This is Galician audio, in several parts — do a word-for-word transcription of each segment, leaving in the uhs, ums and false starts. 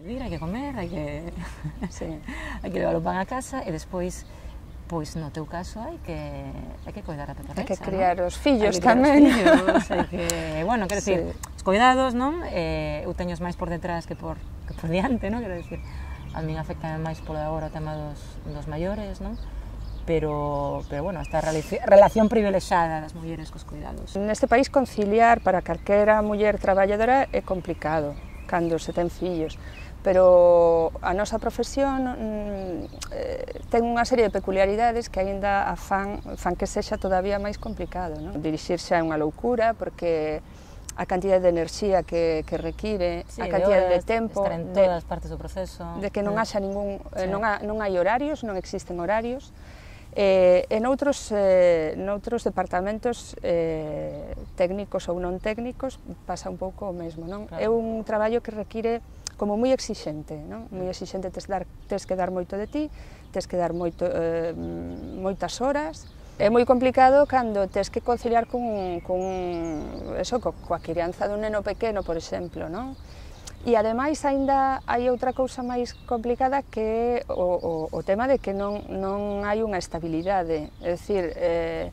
vivir, hai que comer, hai que Sí. hai que levar o pan a casa e despois, pois no teu caso hai que hai que coidar a petarrecha, Hai que criar non? os fillos Hai que criar tamén. os fillos, hai que, bueno, quero Sí. dicir, os coidados, non? Eh, eu teños máis por detrás que por que por diante, non? Quero dicir, a min afecta máis polo de agora o tema dos dos maiores, non? Pero, pero bueno, esta relación privilexiada das mulleres cos cuidados. Neste país conciliar para calquera muller traballadora é complicado cando se ten fillos, pero a nosa profesión eh, ten unha serie de peculiaridades que aínda a fan, fan que sexa todavía máis complicado, non? Dirixirse é unha loucura porque a cantidade de enerxía que, que require, sí, a cantidade de, de, de tempo, estar en todas de, partes do proceso, de que non mm. haxa ningún, sí. non, ha, non hai horarios, non existen horarios. Eh, e noutros, eh, noutros departamentos eh, técnicos ou non técnicos pasa un pouco o mesmo, non? Claro. É un traballo que require como moi exixente, non? Moi exixente, tes, dar, tes que dar moito de ti, tes que dar moito, eh, moitas horas. É moi complicado cando tes que conciliar con, con eso, co, coa crianza dun neno pequeno, por exemplo, non? E ademais aínda hai outra cousa máis complicada que é o, o, o tema de que non, non hai unha estabilidade, é dicir, eh,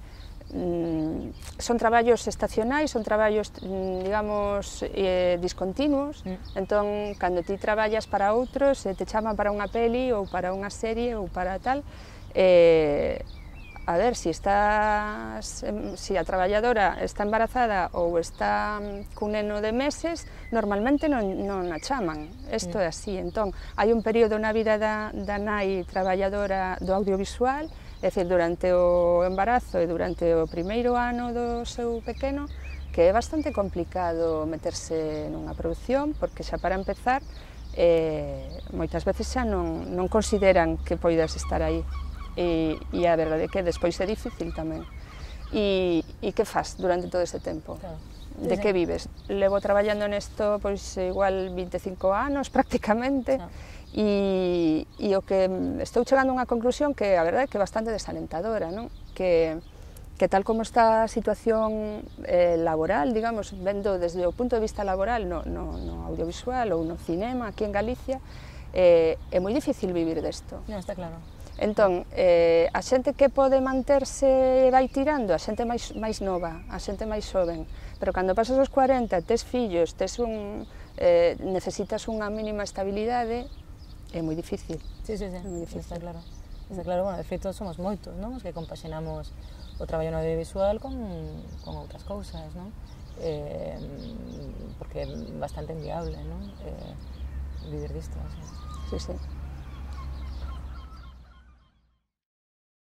son traballos estacionais, son traballos, digamos, eh, discontinuos, mm. entón, cando ti traballas para outros, te chaman para unha peli ou para unha serie ou para tal, eh, a ver, si estás, si a traballadora está embarazada ou está cun neno de meses, normalmente non, non a chaman, isto é así. Entón, hai un período na vida da, da nai traballadora do audiovisual, é dicir, durante o embarazo e durante o primeiro ano do seu pequeno, que é bastante complicado meterse nunha produción, porque xa para empezar, eh, moitas veces xa non, non consideran que poidas estar aí. E, e a verdade é que despois é difícil tamén. E, e que faz durante todo ese tempo? Claro. De sí, que sí. vives? Levo traballando nesto pois igual vinte e cinco anos prácticamente, claro. e, e o que estou chegando a unha conclusión que a verdade é que é bastante desalentadora, non? Que, que tal como está a situación eh, laboral, digamos, vendo desde o punto de vista laboral no, no, no audiovisual ou no cinema aquí en Galicia, eh, é moi difícil vivir desto. Non, está claro. Entón, eh, a xente que pode manterse vai tirando, a xente máis, máis nova, a xente máis xoven, pero cando pasas os cuarenta, tes fillos, tes un, eh, necesitas unha mínima estabilidade, é moi difícil. Sí, sí, sí, é moi difícil. Está claro. Está claro, bueno, de feito somos moitos, non? Os que compaxinamos o traballo no audiovisual con, con outras cousas, non? Eh, porque é bastante inviable, non? Eh, vivir disto, así. Sí, sí.